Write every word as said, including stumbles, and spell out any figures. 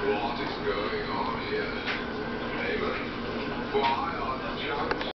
What is going on here? Damon? Why are the junks